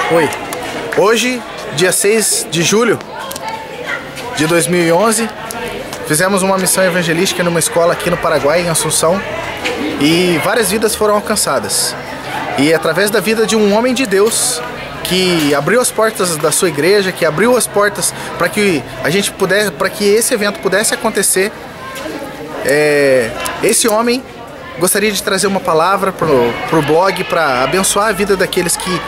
Oi, hoje, dia 6 de julho de 2011, fizemos uma missão evangelística numa escola aqui no Paraguai, em Assunção, e várias vidas foram alcançadas. E através da vida de um homem de Deus que abriu as portas da sua igreja, que abriu as portas para que a gente pudesse, para que esse evento pudesse acontecer, esse homem gostaria de trazer uma palavra pro blog para abençoar a vida daqueles que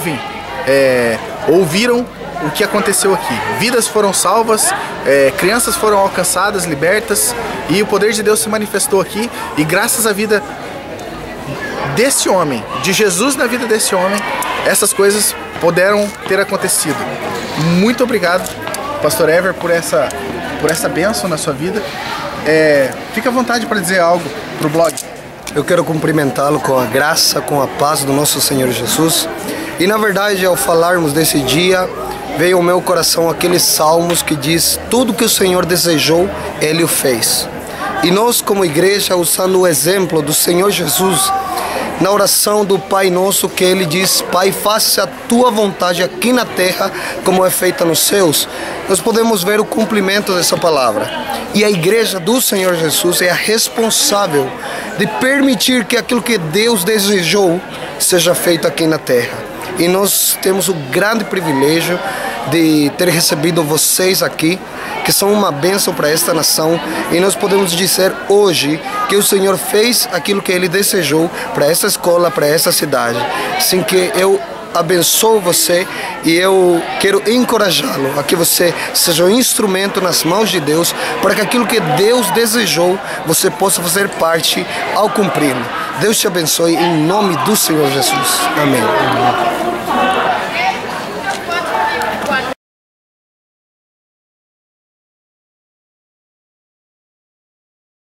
ouviram o que aconteceu aqui. Vidas foram salvas, crianças foram alcançadas, libertas, e o poder de Deus se manifestou aqui. E graças à vida desse homem, de Jesus na vida desse homem, essas coisas puderam ter acontecido. Muito obrigado, Pastor Ever, por essa bênção na sua vida. Fica à vontade para dizer algo pro blog. Eu quero cumprimentá-lo com a graça, com a paz do nosso Senhor Jesus. E na verdade, ao falarmos desse dia, veio ao meu coração aqueles salmos que diz: tudo que o Senhor desejou, Ele o fez. E nós, como igreja, usando o exemplo do Senhor Jesus, na oração do Pai Nosso, que Ele diz: Pai, faça a Tua vontade aqui na terra, como é feita nos céus, nós podemos ver o cumprimento dessa palavra. E a igreja do Senhor Jesus é a responsável de permitir que aquilo que Deus desejou seja feito aqui na terra. E nós temos o grande privilégio de ter recebido vocês aqui, que são uma bênção para esta nação, e nós podemos dizer hoje que o Senhor fez aquilo que Ele desejou para essa escola, para essa cidade. Assim que eu abençoo você e eu quero encorajá-lo a que você seja um instrumento nas mãos de Deus, para que aquilo que Deus desejou, você possa fazer parte ao cumpri-lo. Deus te abençoe em nome do Senhor Jesus. Amém.